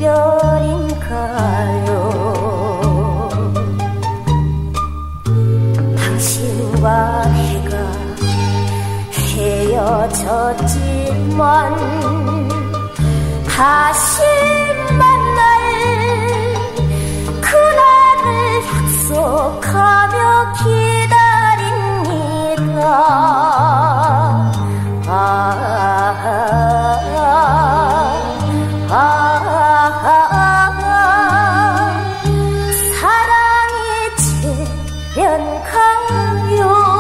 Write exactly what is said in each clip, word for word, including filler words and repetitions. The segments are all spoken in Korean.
이별인가요? 당신과 내가 헤어졌지만 다시 만날 그날을 약속하며 기다립니다. 아, 아, 아, 사랑이 재련가요?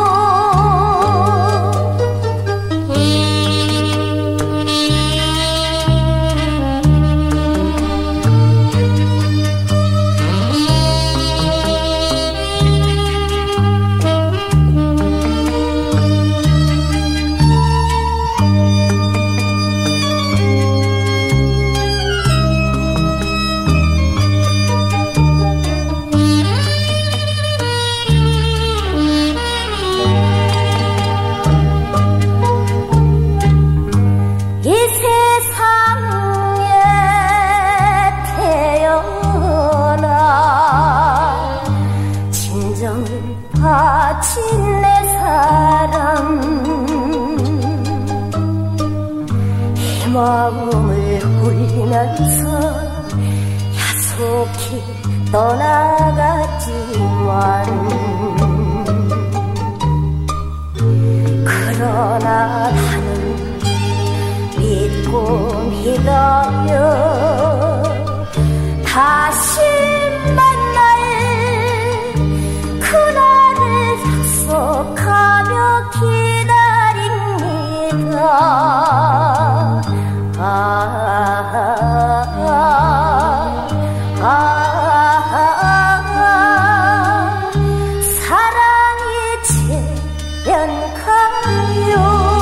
바친 내 사랑 이 마음을 울리면서 야속히 떠나갔지만 그러나 나는 믿고 믿어요. 다시 만날 그날을 약속하며 기다립니다. 아, 아, 아, 아, 사랑이 재련가요?